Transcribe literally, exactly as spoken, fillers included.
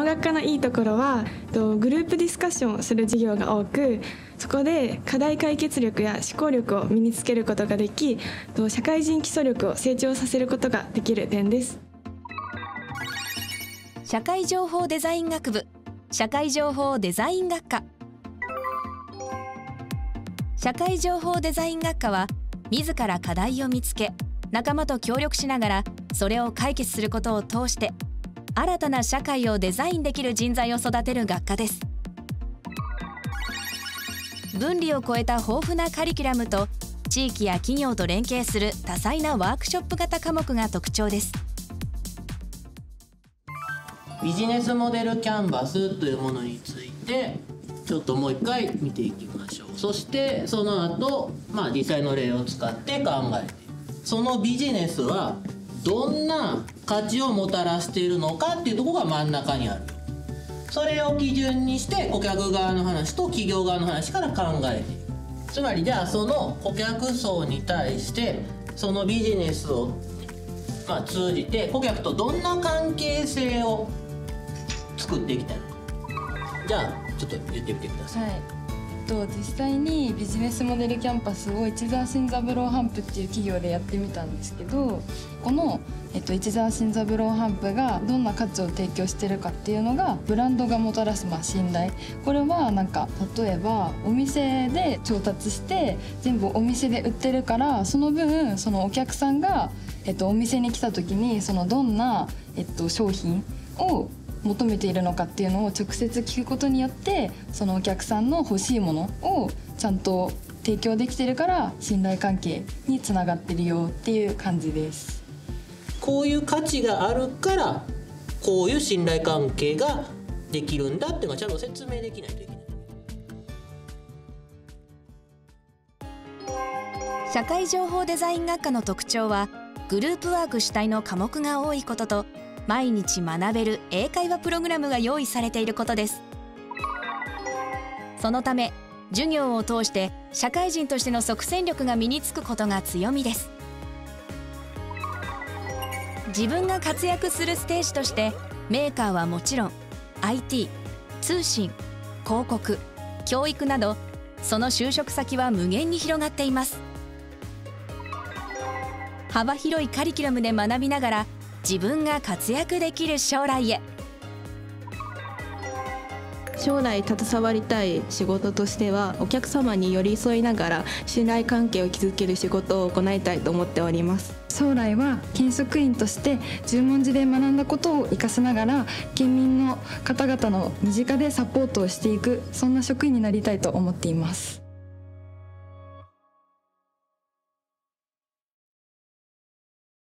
の学科のいいところはとグループディスカッションをする授業が多く、そこで課題解決力や思考力を身につけることができ、と社会人基礎力を成長させることができる点です。 社会情報デザイン学部社会情報デザイン学科。社会情報デザイン学科は自ら課題を見つけ、仲間と協力しながらそれを解決することを通して新たな社会をデザインできる人材を育てる学科です。分離を超えた豊富なカリキュラムと地域や企業と連携する多彩なワークショップ型科目が特徴です。 ビジネスモデルキャンバスというものについてちょっともう一回見ていきましょう。そしてその後、まあ実際の例を使って考えていく。そのビジネスはどんな価値をもたらしているのかっていうところが真ん中にある。それを基準にして顧客側の話と企業側の話から考えていく。つまりじゃあその顧客層に対してそのビジネスを、まあ、通じて顧客とどんな関係性を作っていきたいのか。じゃあちょっと言ってみてください。 はい、と実際にビジネスモデルキャンパスを市沢新三郎ハンプっていう企業でやってみたんですけど、この、えっと、市沢新三郎ハンプがどんな価値を提供してるかっていうのがブランドがもたらすまあ信頼。これはなんか例えばお店で調達して全部お店で売ってるから、その分そのお客さんが、えっと、お店に来た時にそのどんな、えっと、商品を求めているのかっていうのを直接聞くことによって、そのお客さんの欲しいものをちゃんと提供できてるから信頼関係につながってるよっていう感じです。 こういう価値があるからこういう信頼関係ができるんだっていうのはちゃんと説明できないといけない。 社会情報デザイン学科の特徴はグループワーク主体の科目が多いことと、毎日学べる英会話プログラムが用意されていることです。そのため授業を通して社会人としての即戦力が身につくことが強みです。自分が活躍するステージとしてメーカーはもちろん アイティー、通信、広告、教育などその就職先は無限に広がっています。幅広いカリキュラムで学びながら自分が活躍できる将来へ。 将来携わりたい仕事としては、お客様に寄り添いながら信頼関係を築ける仕事を行いたいと思っております。 将来は県職員として十文字で学んだことを生かしながら県民の方々の身近でサポートをしていく、そんな職員になりたいと思っています。